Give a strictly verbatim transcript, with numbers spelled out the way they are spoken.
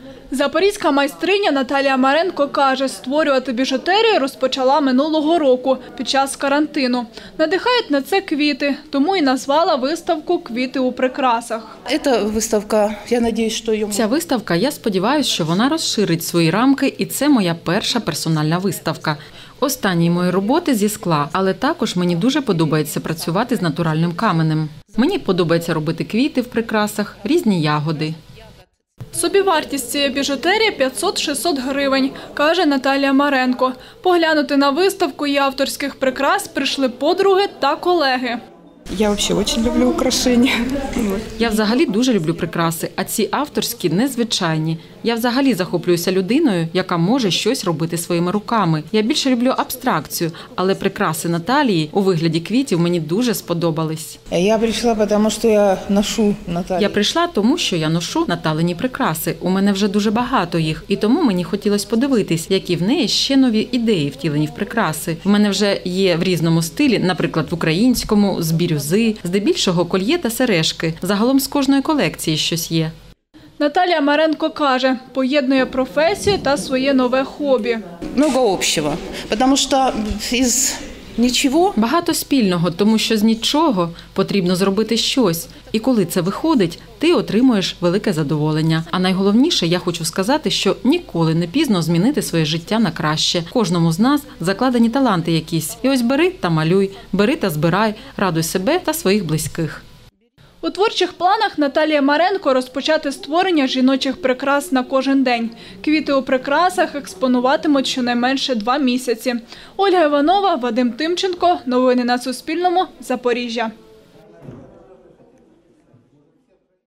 Запорізька майстриня Наталія Маренко каже, створювати біжутерію розпочала минулого року під час карантину. Надихають на це квіти, тому і назвала виставку «Квіти у прикрасах». Ця виставка, я сподіваюся, що її... Ця виставка, я сподіваюся, що вона розширить свої рамки, і це моя перша персональна виставка. Останні мої роботи зі скла, але також мені дуже подобається працювати з натуральним каменем. Мені подобається робити квіти в прикрасах, різні ягоди. Собівартість цієї біжутерії п'ятсот-шістсот гривень, каже Наталія Маренко. Поглянути на виставку її авторських прикрас прийшли подруги та колеги. Я взагалі дуже люблю украшення. Я взагалі дуже люблю прикраси, а ці авторські незвичайні. Я взагалі захоплююся людиною, яка може щось робити своїми руками. Я більше люблю абстракцію, але прикраси Наталії у вигляді квітів мені дуже сподобались. Я прийшла, тому що я ношу Наталію. Я прийшла, тому що я ношу Наталині прикраси. У мене вже дуже багато їх, і тому мені хотілося подивитись, які в неї ще нові ідеї втілені в прикраси. В мене вже є в різному стилі, наприклад, в українському, з бірюзи, здебільшого кольє та сережки. Загалом з кожної колекції щось є. Наталія Маренко каже, поєднує професію та своє нове хобі. Много общего, тому що із нічого... Багато спільного, тому що з нічого потрібно зробити щось. І коли це виходить, ти отримуєш велике задоволення. А найголовніше, я хочу сказати, що ніколи не пізно змінити своє життя на краще. Кожному з нас закладені таланти якісь. І ось бери та малюй, бери та збирай, радуй себе та своїх близьких. У творчих планах Наталії Маренко розпочати створення жіночих прикрас на кожен день. Квіти у прикрасах експонуватимуть щонайменше два місяці. Ольга Іванова, Вадим Тимченко. Новини на Суспільному. Запоріжжя.